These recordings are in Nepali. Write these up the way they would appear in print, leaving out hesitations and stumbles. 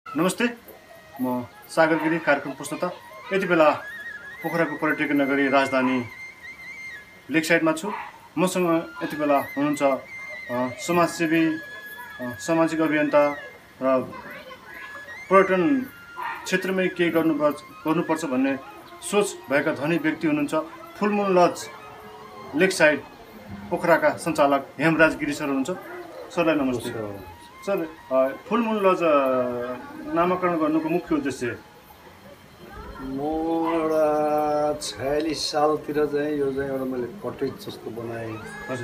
नमस्ते, म सागर गिरी कार्यक्रम पुस्तक यति बेला पोखराको पर्यटकीय नगरी राजधानी लेक साइडमा छु। मसँग यति बेला हुनुहुन्छ समाजसेवी, सामाजिक अभियन्ता र पर्यटन क्षेत्रमै केही गर्नुपर्छ भन्ने सोच भएका धनी व्यक्ति हुनुहुन्छ। फुल मुन लज लेक साइड पोखराका सञ्चालक हेमराज गिरी सर हुनुहुन्छ। सरलाई नमस्ते। सर, फुल मुन लज नामाकरण गर्नुको मुख्य उद्देश्य म एउटा 46 सालतिर चाहिँ यो चाहिँ एउटा मैले कटेज जस्तो बनाएँ। हजुर,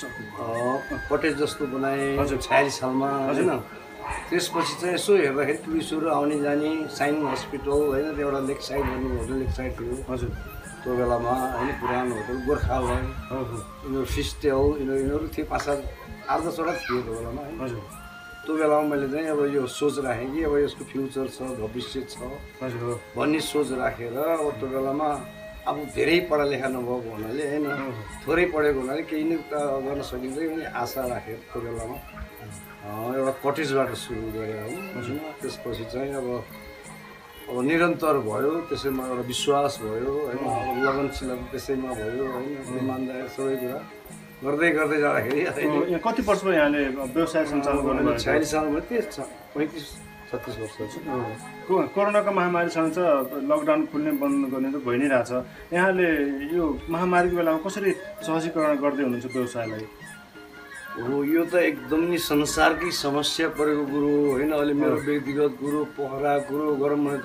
कटेज जस्तो बनाएँ 46 सालमा होइन। त्यसपछि चाहिँ यसो हेर्दाखेरि टुरिस्टहरू आउने जाने साइन हस्पिटल होइन, त्यो एउटा लेक साइड भन्ने होटल लेक साइड थियो। हजुर, त्यो बेलामा होइन, पुरानो होटल गोर्खाल्यान्ड, यिनीहरू फिस्टेल यिनीहरू थिए, 5-7 8-10वटा थिए त्यो बेलामा होइन। हजुर, त्यो बेलामा मैले चाहिँ अब यो सोच राखेँ कि अब यसको फ्युचर छ, भविष्य छ भन्ने सोच राखेर अब त्यो बेलामा अब धेरै पढालेखा नभएको हुनाले होइन, थोरै पढेको हुनाले केही नै गर्न सकिन्छ भन्ने आशा राखेर त्यो बेलामा एउटा कटेजबाट सुरु गरेँ होइन। त्यसपछि चाहिँ अब निरन्तर भयो, त्यसैमा एउटा विश्वास भयो होइन, लगनशीलता त्यसैमा भयो होइन, इमान्दारी सबै कुरा गर्दै जाँदाखेरि यहाँ कति वर्ष भयो यहाँले व्यवसाय सञ्चालन गर्नु? 46 सालमा 35-36 वर्ष कोरोनाको महामारीसँग चाहिँ लकडाउन खुल्ने बन्द गर्ने त भइ नै रहेछ। यहाँले यो महामारीको बेलामा कसरी सहजीकरण गर्दै हुनुहुन्छ व्यवसायलाई? हो, यो त एकदम नि संसारकै समस्या परेको कुरो होइन। अहिले मेरो व्यक्तिगत कुरो, पोखरा कुरो गरौँ भने त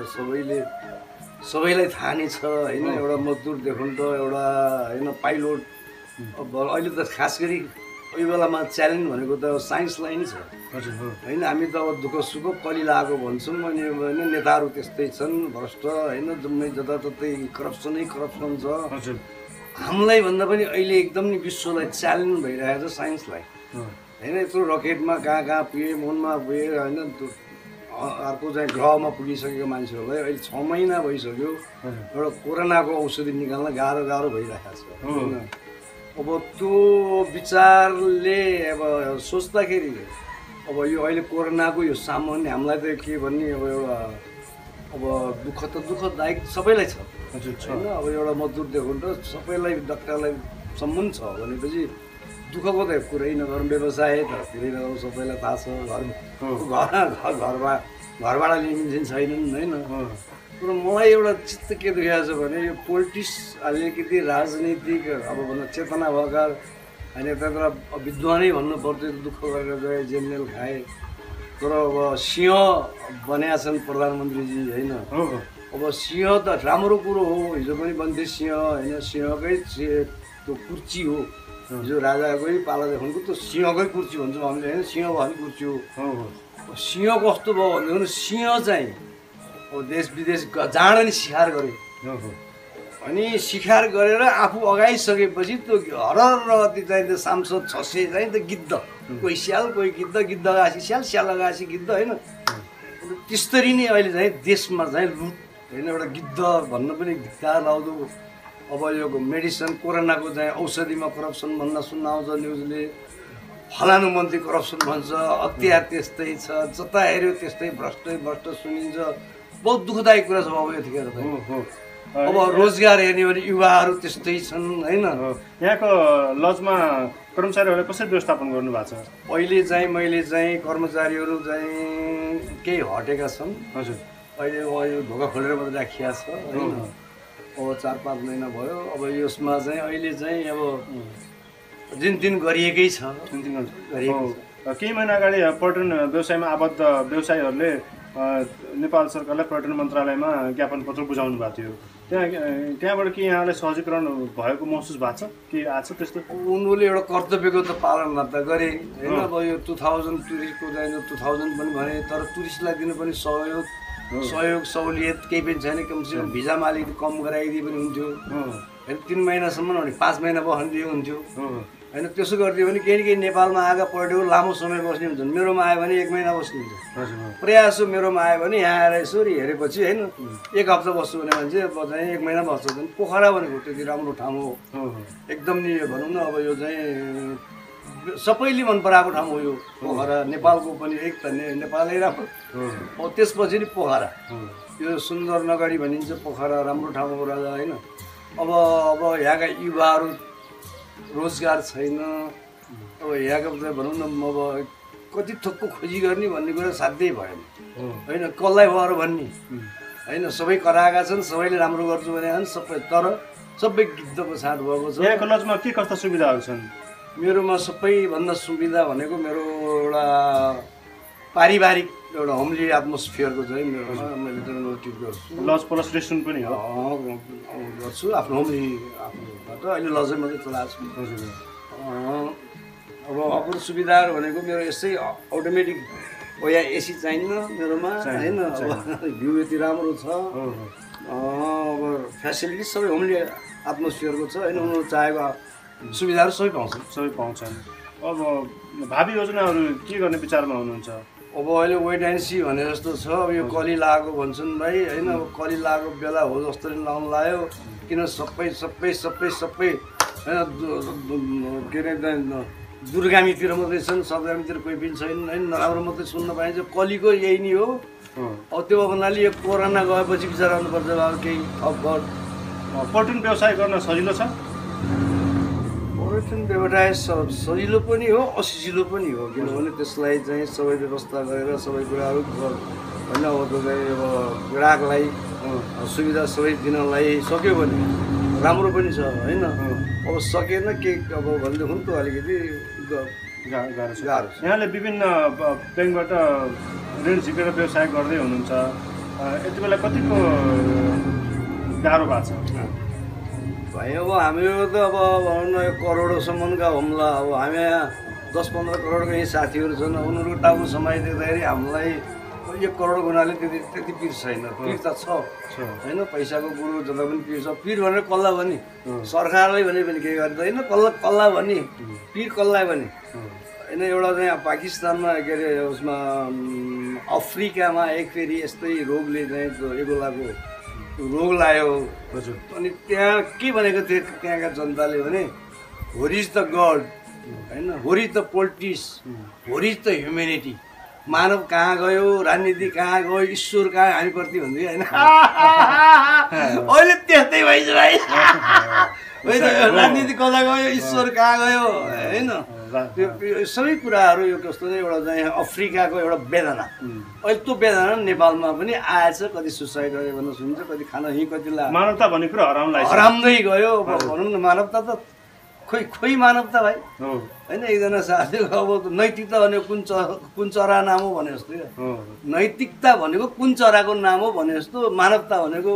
सबैलाई थाहा नै छ होइन। एउटा मजदुरदेखि त एउटा होइन पाइलोट, अब अहिले त खास गरी यो बेलामा च्यालेन्ज भनेको त साइन्सलाई नै छ होइन। हामी त अब दुःख सुख कलिलाएको भन्छौँ अनि होइन, नेताहरू त्यस्तै छन् भ्रष्ट होइन, जम्मै जताततै करप्सन छ। हामीलाई भन्दा पनि अहिले एकदम नि विश्वलाई च्यालेन्ज भइरहेको छ साइन्सलाई होइन। यत्रो रकेटमा कहाँ पुगे, मुनमा पुगे होइन, अर्को चाहिँ ग्रहमा पुगिसकेको मान्छेहरूलाई अहिले 6 महिना भइसक्यो एउटा कोरोनाको औषधि निकाल्न गाह्रो भइरहेको छ होइन। अब त्यो विचारले अब सोच्दाखेरि अब यो अहिले कोरोनाको यो सामान्य हामीलाई त के भन्ने अब एउटा अब दुःखदायक सबैलाई छ होइन। अब एउटा मजदुरदेखि त सबैलाई डाक्टरलाई सम्बन्ध छ भनेपछि दुःखको त कुरै नगरौँ, व्यवसाय त कुरै नगरौँ, सबैलाई थाहा छ। घरबाट लिने छैनन् होइन। तर मलाई एउटा चित्त के दुखेको छ भने यो पोलिटिक्स अलिकति राजनीतिक अब भन्न चेतना भएका होइन, त्यहाँबाट विद्वानै भन्नु पर्थ्यो, दुःख गरेर गए, जेल खाए। तर अब सिंह बनेका छन् प्रधानमन्त्रीजी होइन। अब सिंह त राम्रो कुरो हो, हिजो पनि बन्थे सिंह होइन, सिंहकै त्यो कुर्ची हो। हिजो राजाकै पालादेखिको त्यो सिंहकै कुर्ची भन्छौँ हामीले होइन, सिंह भएको कुर्ची हो। सिंह कस्तो भयो भनेदेखि सिंह चाहिँ अब देश विदेश जाँड नि शिकार गरे अनि शिकार गरेर आफू अगाइसकेपछि त्यो हररगति चाहिँ त्यो सांसद 600 चाहिँ त गिद्ध, कोही स्याल कोही गिद्ध गासी स्याल गासी गिद्ध होइन। त्यसरी नै अहिले चाहिँ देशमा चाहिँ लुट होइन, एउटा गिद्ध भन्न पनि धिक्कार लाउँदो। अब यो मेडिसिन कोरोनाको चाहिँ औषधिमा करप्सन भन्न सुन्न आउँछ न्युजले, फलानु मन्त्री करप्सन भन्छ, हतियार त्यस्तै छ, जता हेऱ्यो त्यस्तै भ्रष्ट सुनिन्छ। बहुत दुःखदायक कुरा छ अब यतिखेर त। अब रोजगार हेर्ने भने युवाहरू त्यस्तै छन् होइन। यहाँको लजमा कर्मचारीहरूलाई कसरी व्यवस्थापन गर्नु भएको छ? अहिले चाहिँ मैले चाहिँ कर्मचारीहरू चाहिँ केही हटेका छन्। हजुर, अहिले यो ढोका खोलेर मात्रै राखिया छ होइन। अब 4-5 महिना भयो। अब यसमा चाहिँ अहिले चाहिँ अब दिन गरिएकै छ। केही महिना अगाडि पर्यटन व्यवसायमा आबद्ध व्यवसायीहरूले नेपाल सरकारलाई पर्यटन मन्त्रालयमा ज्ञापन पत्र बुझाउनु भएको थियो। त्यहाँबाट के यहाँलाई सहजीकरण भएको महसुस भएको छ के आएको छ त्यस्तो? उनीहरूले एउटा कर्तव्यको त पालना त गरे होइन। अब यो 2000 टुरिस्टको चाहिँ 2000 पनि भने, तर टुरिस्टलाई दिनु पनि सहयोग सहुलियत केही पनि छैन। कमसेकम भिजामा अलिकति कम गराइदिए पनि हुन्थ्यो होइन। 3 महिनासम्म भने 5 महिना बस्दिए हुन्थ्यो होइन। त्यसो गरिदियो भने केही न केही नेपालमा आएका पर्यटकहरू लामो समय बस्ने हुन्छन्। मेरोमा आयो भने 1 महिना बस्ने हुन्छ। प्रयास हो मेरोमा आयो भने यहाँ आएर यसो हेरेपछि होइन 1 हप्ता बस्छु भने मान्छे अब चाहिँ 1 महिना बस्छ। पोखरा भनेको त्यति राम्रो ठाउँ हो एकदम नि। भनौँ न अब यो चाहिँ सबैले मन पराएको ठाउँ हो यो पोखरा। नेपालको पनि एक त नेपालै राम्रो, हो त्यसपछि नि पोखरा। यो सुन्दरनगरी भनिन्छ पोखरा, राम्रो ठाउँ हो राजा होइन। अब यहाँका युवाहरू रोजगार छैन, अब यहाँको भनौँ न अब कति थोकको खोजी गर्ने भन्ने कुरा साध्यै भएन होइन। कसलाई भएर भन्ने होइन, सबै कराएका छन्, सबैले राम्रो गर्छु भने सबै, तर सबै गिद्धको छाँट भएको छ। यहाँको लजमा के कस्ता सुविधाहरू छन्? मेरोमा सबैभन्दा सुविधा भनेको मेरो एउटा पारिवारिक एउटा होमली एटमोस्फियरको चाहिँ मेरोमा मैले चाहिँ ट्रिट गर्छु। लज प्लस रेस्टुरेन्ट पनि हो? गर्छु आफ्नो होमली आफ्नोबाट, अहिले लजै मात्रै चलाएको छु। अब अरू सुविधाहरू भनेको मेरो यसै अटोमेटिक हो, यहाँ एसी चाहिन्न मेरोमा होइन। अब भ्यू यति राम्रो छ, अब फेसिलिटी सबै होमली एटमोस्फियरको छ होइन। उनीहरू चाहेको सुविधाहरू सबै पाउँछन्। अब भावी योजनाहरू के गर्ने विचारमा हुनुहुन्छ? अब अहिले वेट एन्ड सी भने जस्तो छ। अब यो कली लागेको भन्छन् भाइ होइन, अब कली लागेको बेला हो जस्तो लाउनु लाग्यो, किन सबै होइन के अरे दुर्गामीतिर मात्रै छन्, सदगामीतिर कोही पनि छैन होइन। नराम्रो मात्रै सुन्न पाइन्छ, कलीको यही नै हो। अब त्यो भन्नाले यो कोरोना गएपछि विचार गर्नुपर्छ अब केही थप। पर्यटन व्यवसाय गर्न सजिलो छ? पर्यटन व्यवसाय सजिलो पनि हो, असजिलो पनि हो, किनभने त्यसलाई चाहिँ सबै व्यवस्था गरेर सबै कुराहरू होइन अब तपाईँ अब ग्राहकलाई सुविधा सबै दिनलाई सक्यो भने राम्रो पनि छ होइन। अब सकेन के अब भनेदेखि त अलिकति गाह्रो छ। यहाँले विभिन्न ब्याङ्कबाट ऋण झिकेर व्यवसाय गर्दै हुनुहुन्छ, यति बेला कतिको गाह्रो भएको छ भाइ? अब हामीहरू त अब भनौँ न करोडसम्मका होम्ला, अब हामी यहाँ 10-15 करोडको यहीँ साथीहरू छन्, उनीहरूको टाउको समाइदिँदाखेरि हामीलाई 1 करोड हुनाले त्यति पिर छैन। पिर त छ होइन, पैसाको कुरो जता पनि पिर छ। पिर भनेर कसलाई भने, सरकारलाई भने पनि केही गर्दैन, कसलाई भने पिर कसलाई भने होइन। एउटा चाहिँ पाकिस्तानमा के अरे उसमा अफ्रिकामा एक फेरि यस्तै रोगले चाहिँ एबोलाको रोग लाग्यो हजुर। अनि त्यहाँ के भनेको थियो त्यहाँका जनताले भने, होर इज द गड होइन, where is the politics, where is the humanity. मानव कहाँ गयो, राजनीति कहाँ गयो, ईश्वर कहाँ हामीप्रति भन्दै होइन। अहिले त्यस्तै भइन्छ भाइ, राजनीति कता गयो, ईश्वर कहाँ गयो होइन। त्यो सबै कुराहरू यो कस्तो नै एउटा चाहिँ अफ्रिकाको एउटा वेदना, अहिले त्यो वेदना नेपालमा पनि आएछ। कति सुसाइड गऱ्यो भनेर सुनिन्छ, कति खाना यहीँ कति मानवता भन्ने कुरा हराउँदै गयो। भनौँ न मानवता त खोइ मानवता भाइ होइन। एकजना साथीको अब नैतिकता भनेको कुन चरा नाम हो भने जस्तो, नैतिकता भनेको कुन चराको नाम हो भने जस्तो, मानवता भनेको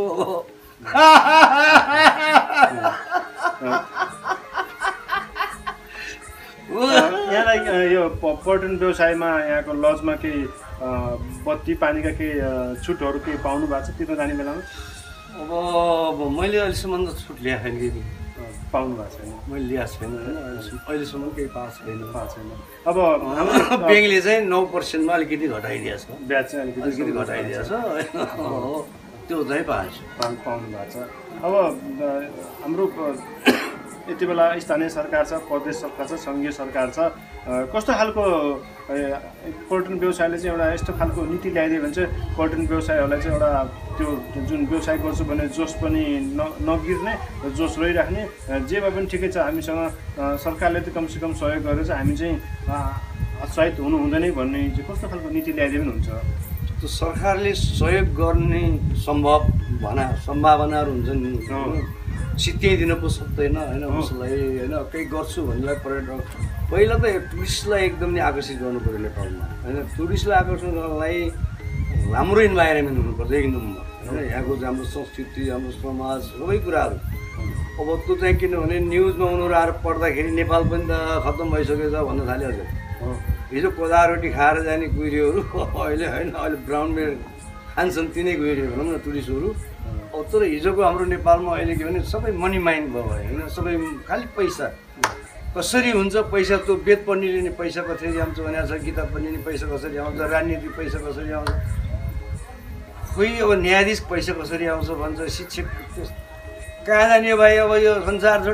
यहाँलाई यो पर्यटन व्यवसायमा यहाँको लजमा केही बत्ती पानीका केही छुटहरू केही पाउनु भएको छ तिर्न जाने बेलामा? अब मैले अहिलेसम्म त छुट ल्याएको छैन, कि पाउनु भएको छैन? मैले ल्याएको छैन होइन, अहिलेसम्म केही पाएको छैन। अब ब्याङ्कले चाहिँ 9%मा अलिकति घटाइदिएछ, ब्याज चाहिँ अलिकति घटाइदिएछ, त्यो चाहिँ पाउनु भएको छ। अब हाम्रो यति बेला स्थानीय सरकार छ, प्रदेश सरकार छ, सङ्घीय सरकार छ, कस्तो खालको पर्यटन व्यवसायले चाहिँ एउटा यस्तो खालको नीति ल्याइदियो भने चाहिँ पर्यटन व्यवसायहरूलाई चाहिँ एउटा त्यो जुन व्यवसाय गर्छु भने जोस पनि नगिर्ने, जोस रहिराख्ने, जेमा पनि ठिकै छ, हामीसँग सरकारले त कमसेकम सहयोग गरेर चाहिँ हामी चाहिँ उत्साहित हुनु हुँदैन भन्ने चाहिँ कस्तो खालको नीति ल्याइदियो पनि हुन्छ? त्यो सरकारले सहयोग गर्ने सम्भावनाहरू हुन्छन्, सित्याइदिनु पो सक्दैन होइन उसलाई होइन। केही गर्छु भन्नेलाई पर्यटक पहिला त टुरिस्टलाई एकदम नै आकर्षित गर्नु पऱ्यो नेपालमा होइन। टुरिस्टलाई आकर्षण गर्नलाई राम्रो इन्भाइरोमेन्ट हुनुपर्छ एक नम्बर होइन। यहाँको हाम्रो संस्कृति, हाम्रो समाज, सबै कुराहरू अब त्यो चाहिँ किनभने न्युजमा उनीहरू आएर पढ्दाखेरि नेपाल पनि त खत्तम भइसकेछ भन्न थाल्यो हजुर। हिजो कोदा रोटी खाएर जाने कुहिरेहरू अहिले होइन, अहिले ब्राउन ब्रेड खान्छन् तिनै कुहिरे भनौँ न टुरिस्टहरू। तर हिजोको हाम्रो नेपालमा अहिले के भने सबै मनी माइन्ड भयो होइन, सबै खालि पैसा कसरी हुन्छ, पैसा त्यो वेद पढ्नेले नि पैसा कसरी आउँछ भनेको छ, किताब पढ्ने नि पैसा कसरी आउँछ, राजनीति पैसा कसरी आउँछ, खोइ अब न्यायाधीश पैसा कसरी आउँछ भन्छ, शिक्षक कहाँ जाने भाइ अब यो संसार छोड्यो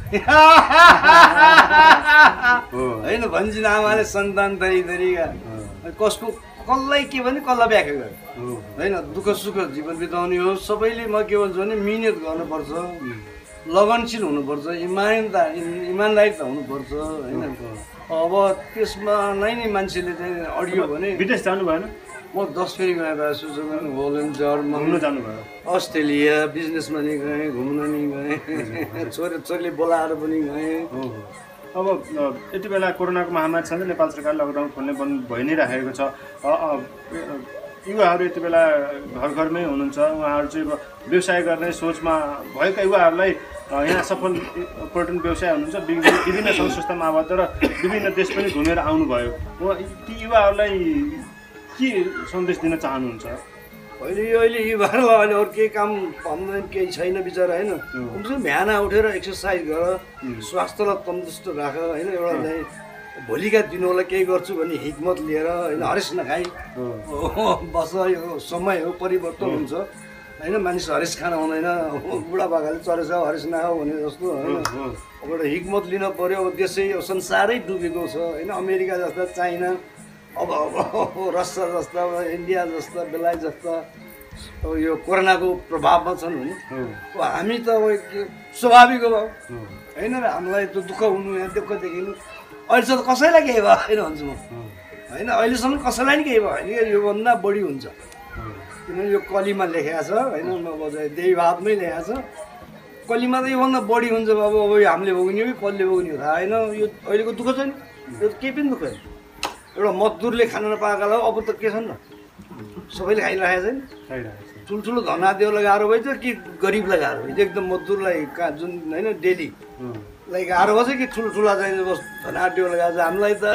होइन भन्छन् आमाले सन्तान धरी धरीका कसको कसलाई के भने कसलाई व्याख्या गरे होइन दुःख सुख जीवन बिताउने हो सबैले म के भन्छु भने मिहिनेत गर्नुपर्छ लगनशील हुनुपर्छ इमान्दारिता हुनुपर्छ होइन अब त्यसमा नै मान्छेले चाहिँ अडियो भने विदेश जानु भएन म 10 फेरि गएको छु होल्यान्ड जर्मन घुम्न जानुभयो अस्ट्रेलिया बिजनेसमा नि गएँ घुम्न नि गएँ छोरीले बोलाएर पनि गएँ अब यति बेला कोरोनाको महामारी छ नेपाल सरकार लकडाउन खोल्ने बन्द भइ नै राखेको छ युवाहरू यति बेला घर घरमै हुनुहुन्छ उहाँहरू चाहिँ व्यवसाय गर्ने सोचमा भएका युवाहरूलाई यहाँ सफल पर्यटन व्यवसाय हुनुहुन्छ विभिन्न सङ्घ संस्थामा आबद्ध र विभिन्न देश पनि घुमेर आउनुभयो ती युवाहरूलाई के सन्देश दिन चाहनुहुन्छ अहिले युवाहरूलाई अहिले अरू केही काम भन्दैन केही छैन विचार होइन कमसेकम बिहान उठेर एक्सर्साइज गर स्वास्थ्यलाई तन्दुरुस्त राख होइन एउटा चाहिँ भोलिका दिनहरूलाई केही गर्छु भन्ने हिक्मत लिएर होइन हरेस नखाइ बस यो समय हो परिवर्तन हुन्छ होइन मानिस हरेस खान हुँदैन बुढापाकाले चरेछ हरेस नखाऊ भने जस्तो होइन अब एउटा हिक्मत लिन पऱ्यो अब देशै संसारै डुबेको छ होइन अमेरिका जस्ता चाइना अब रसिया जस्ता इन्डिया जस्ता बेलायत जस्ता अब यो कोरोनाको प्रभावमा छन् भने हामी त अब स्वाभाविक हो होइन र हामीलाई त दुःख हुनु यहाँ दुःख देखिनु अहिलेसम्म कसैलाई केही भयो होइन भन्छु म होइन अहिलेसम्म कसैलाई नि केही भयो होइन योभन्दा बढी हुन्छ किनभने यो कलीमा लेखेको छ होइन देवी भावमै लेखेको छ कलीमा त योभन्दा बढी हुन्छ अब हामीले भोग्ने हो कि कसले भोग्ने हो थाहा होइन यो अहिलेको दुःख छ नि यो केही पनि दुःख छैन एउटा मजदुरले खान नपाएकालाई अब त के छ नि सबैले खाइरहेको छ नि ठुल्ठुलो धनादेवलाई गाह्रो भएछ कि गरिबलाई गाह्रो भएछ एकदम मजदुरलाई कहाँ जुन होइन डेलीलाई गाह्रो भएछ कि ठुल्ठुला चाहिँ धनादेवलाई गाह्रो छ हामीलाई त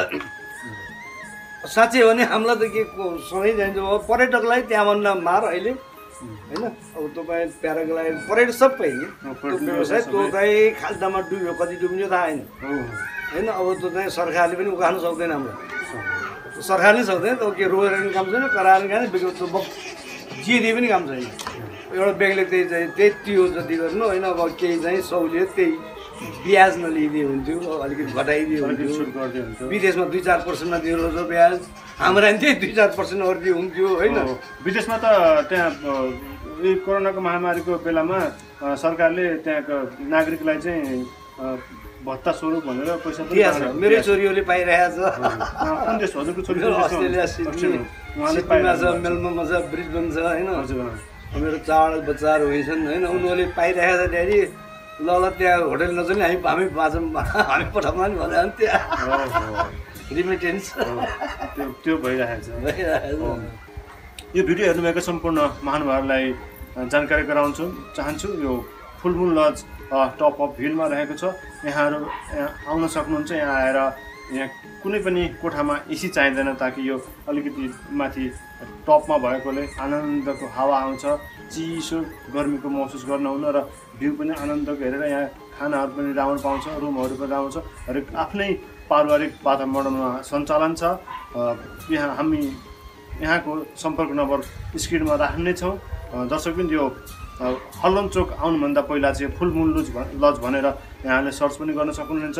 साँच्चै हो भने हामीलाई त के सधैँ जान्छ अब पर्यटकलाई त्यहाँभन्दा मार अहिले होइन अब तपाईँ प्याराग्लाइड पर्यटक सबै व्यवसाय त्यो चाहिँ खाल्टामा डुब्यो कति डुब्यो थाहा होइन होइन अब त्यो चाहिँ सरकारले पनि उकाल्नु सक्दैन हामीलाई सरकारले सक्दैन त के रोएर पनि काम छैन कराएर पनि काम जिदिए पनि काम छैन एउटा ब्याङ्कले त्यही चाहिँ त्यति हो जति गर्नु होइन अब केही चाहिँ सहुलियत त्यही ब्याज नलिदिए हुन्थ्यो अलिकति घटाइदियो हुन्थ्यो विदेशमा 2-4%मा दियो रहेछ ब्याज हाम्रो पनि त्यही 2-4% अरू हुन्थ्यो होइन विदेशमा त त्यहाँ कोरोनाको महामारीको बेलामा सरकारले त्यहाँको नागरिकलाई चाहिँ भत्ता स्वरूप भनेर पैसा दिएको छ मेरै छोरीहरूले पाइरहेको छ कुन देश हजुरको छोरी अस्ट्रेलिया सिडनीमा छ मेलबर्नमा छ ब्रिस्बेन छ होइन मेरो चाड बच्चाहरू हुन्छन् होइन उनीहरूले पाइरहेको छ ड्याडी ल त्यहाँ होटल नचल्ने हामी बाँचौँ हामी पठाउँला नि भने त्यहाँ रिमिटेन्स त्यो भइरहेको छ यो भिडियो हेर्नुभएका सम्पूर्ण महानुभावहरूलाई जानकारी गराउँछु चाहन्छु यो फुलमुन लज टप अफ हिलमा रहेको छ यहाँहरू आउन सक्नुहुन्छ यहाँ आएर यहाँ कुनै पनि कोठामा एसी चाहिँदैन ताकि यो अलिकति माथि टपमा भएकोले आनन्दको हावा आउँछ चिसो गर्मीको महसुस गर्नुहुन्न र भ्यू पनि आनन्दको हेरेर यहाँ खानाहरू पनि राम्रो पाउँछ रुमहरू पनि राम्रो छ र आफ्नै पारिवारिक वातावरणमा सञ्चालन छ हामी यहाँको सम्पर्क नम्बर स्क्रिनमा राख्ने छौँ दर्शक पनि यो हल्लनचोक आउनुभन्दा पहिला चाहिँ फुलमुन लज भनेर यहाँले सर्च पनि गर्न सक्नुहुन्छ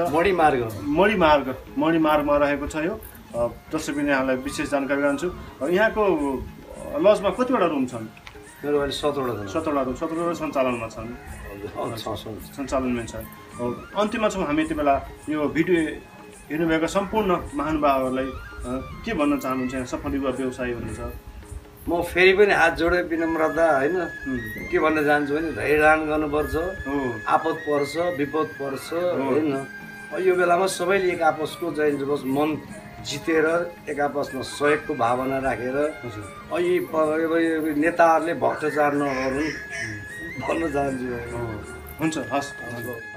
मणिमार्गमा रहेको छ यो दर्शक पनि यहाँलाई विशेष जानकारी गराउँछु यहाँको लजमा कतिवटा रुम छन् मेरो अहिले 17वटा रुम 17वटा सञ्चालनमा छन् सञ्चालनमै छन् अन्तिममा छौँ हामी यति बेला यो भिडियो हेर्नुभएका सम्पूर्ण महानुभावहरूलाई के भन्न चाहनुहुन्छ यहाँ सफल युवा व्यवसायी हुनुहुन्छ म फेरि पनि हात जोडे विनम्रता होइन के भन्न चाहन्छु भने धैर्य गर्नुपर्छ आपद पर्छ विपद पर्छ होइन यो बेलामा सबैले एक आपसको चाहिँ बस मन जितेर एक आपसमा सहयोगको भावना राखेर नेताहरूले भ्रष्टाचार नगरून् भन्न चाहन्छु हुन्छ हस्